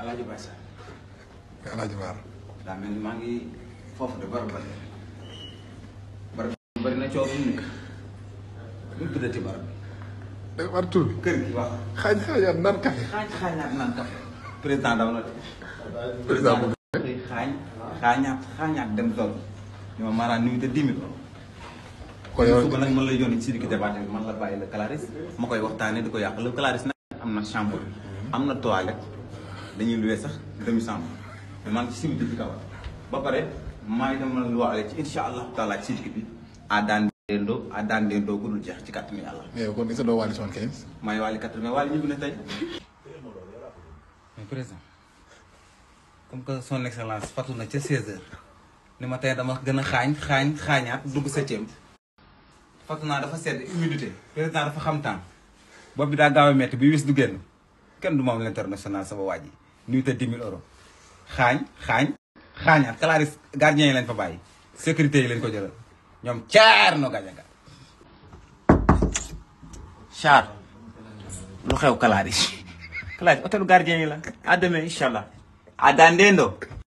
Alaaji Bassa. Alaaji Baar. daa mel ni maa ngi foofu de barab bari na coow fi mu nekk. bu ñu tuddati barab bi. da nga war tur bi. kër gi wax. xaañaat naan café. xaañaat naan café. président daw na de. président bu xaañaat dem tool. ñu ma maanaam nuyu te 10 000 euros. kon yow suba nag man lay yónni ci Sidiki débat bi man la bàyyi la Clarisse ma koy waxtaanee di ko yàq la Clarisse nag am na chambre am na toilette dañuy luwee sax demi chambre mais maa ngi ci simiti ci kaw ba pare maa ngi dem lu waale ci incha allah taala ci Sidiki bi à daan dendoo gudul jeex ci kàttanu yàlla. mais yow kon isa doo wàlli 75. maa ngi waale 80 waale ñibbi na tey. mais président comme que son excellence fatu na ca 16h ni ma tey dama gën a xaañaat dugg 7e. fatu naa dafa sedd humidité président dafa xam temps bopp bi daa gaaw a métti bi wis du génn kenn du moom l'international sama waa ji nuyu te 10 000 euros xaañaat Clarisse gardien yi lañ fa bàyyi sécurité yi lañ ko jëlal ñoom caar no gajaga char lu xew Clarisse hôtel gardien yi la à demain incha allah à dandendo